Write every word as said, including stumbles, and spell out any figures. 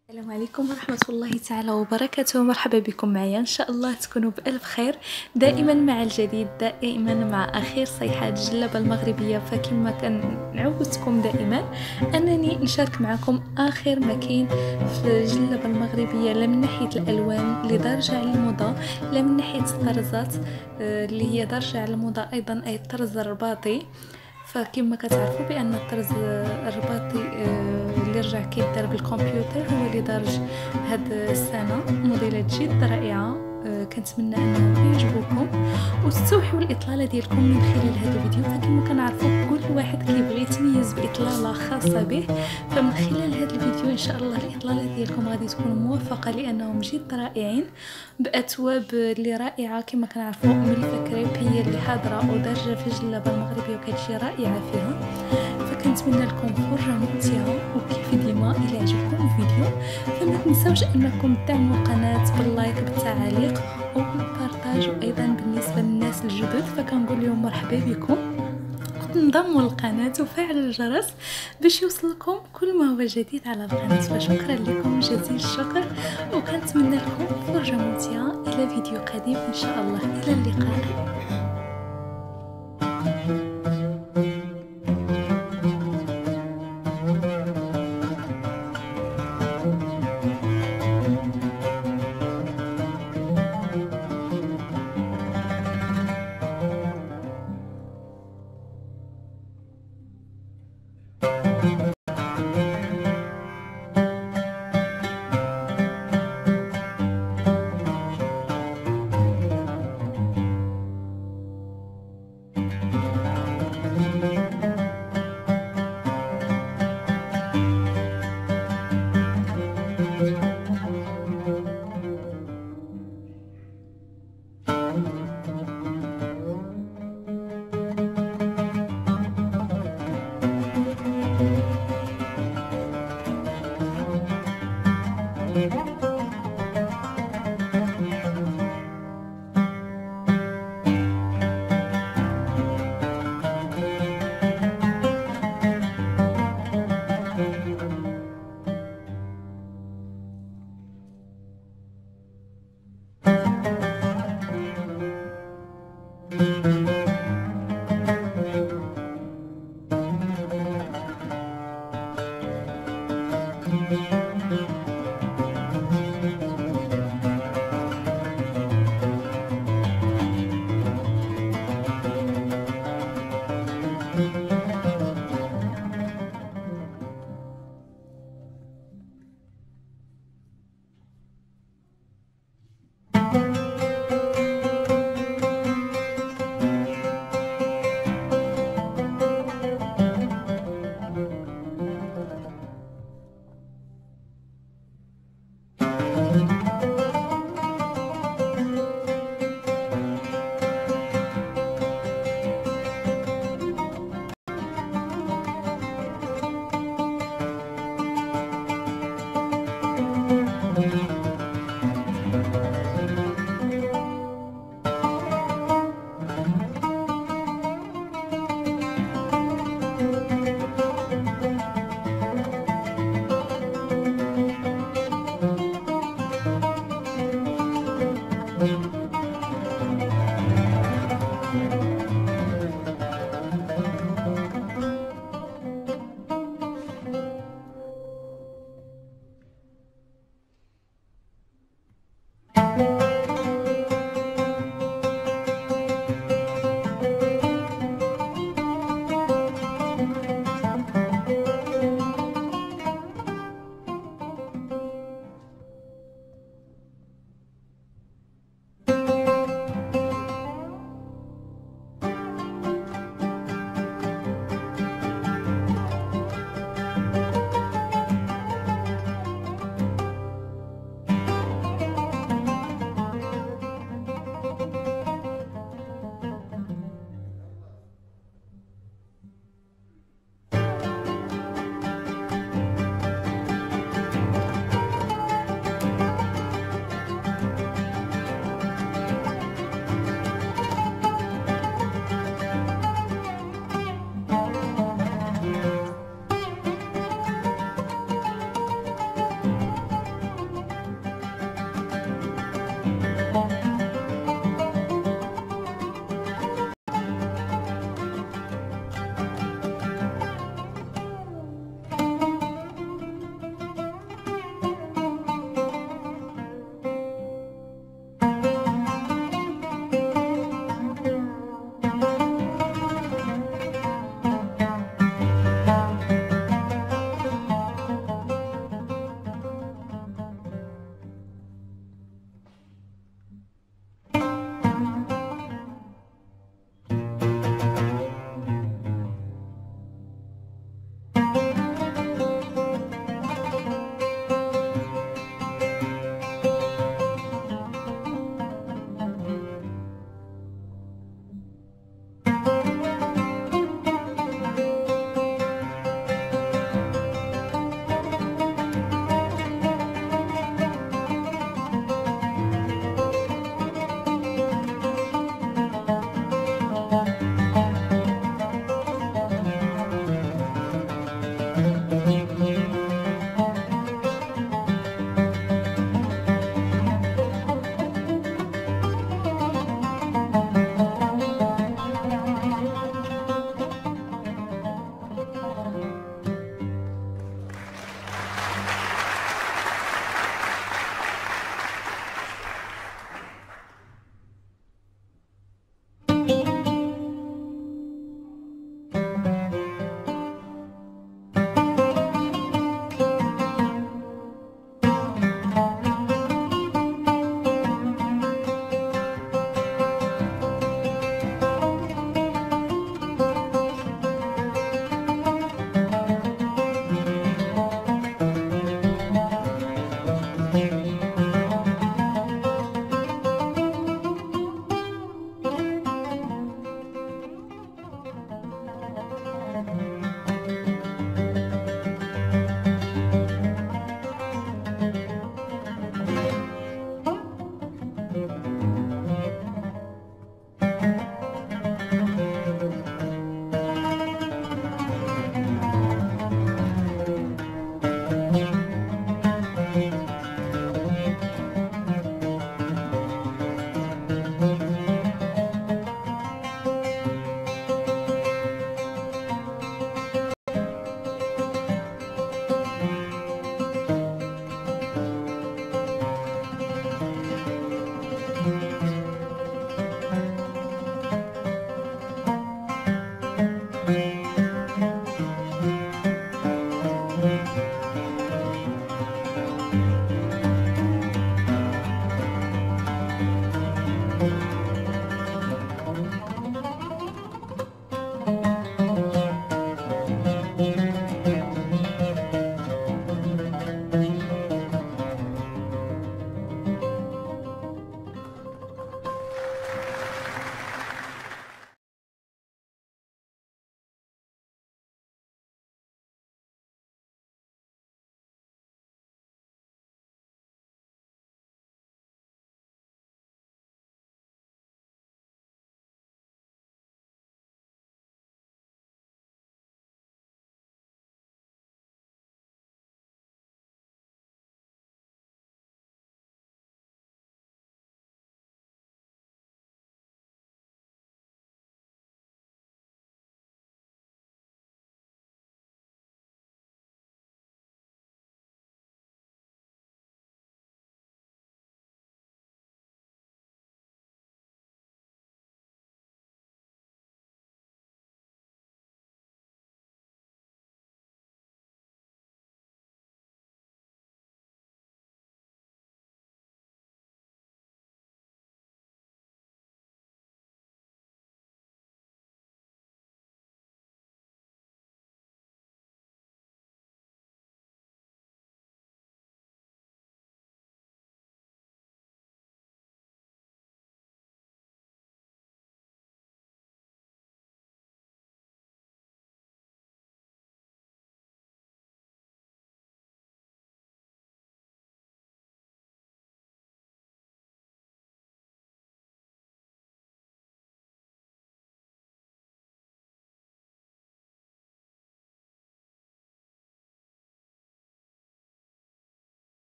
السلام عليكم ورحمة الله تعالى وبركاته. مرحبا بكم معايا، ان شاء الله تكونوا بألف خير دائما مع الجديد، دائما مع اخير صيحات الجلابة المغربية. فكما كنعودكم دائما انني نشارك معكم اخر ما كاين في الجلابة المغربية، لا من ناحية الالوان اللي دارجة على الموضة، لا من ناحية الطرزات اللي هي دارجة على الموضة ايضا، اي الطرز الرباطي. فكما كتعرفوا بان الطرز الرباطي اللي رجع كيدار بالكمبيوتر هو اللي دارج هاد السنه، موديلات جد رائعه. كنتمنى انهم يعجبوكم وتستوحوا الاطلاله ديالكم من خلال هذا الفيديو. فكما كنعرفوا كل واحد كيبغي يتميز باطلاله خاصه به، فمن خلال هذا الفيديو ان شاء الله الاطلاله ديالكم غادي تكون موفقه، لانهم جد رائعين باثواب اللي رائعه. كما كنعرفوا ملفه كريب هي اللي حاضره ودارجه في الجلابه المغربيه وكتجي رائعه فيها. فكنتمنى لكم فرجه ممتعه، وكيف ديما الى عجبكم الفيديو فما تنساوش انكم تدعموا القناه باللايك بالتعاليق وبالبارطاج، وايضا بالنسبه للناس الجدد فكنقول لهم مرحبا بكم، انضموا للقناه وفعلوا الجرس باش يوصلكم كل ما هو جديد على القناه. فشكرا لكم جزيل الشكر، وكنتمنى لكم فرجه ممتعه الى فيديو قادم ان شاء الله. الى اللقاء.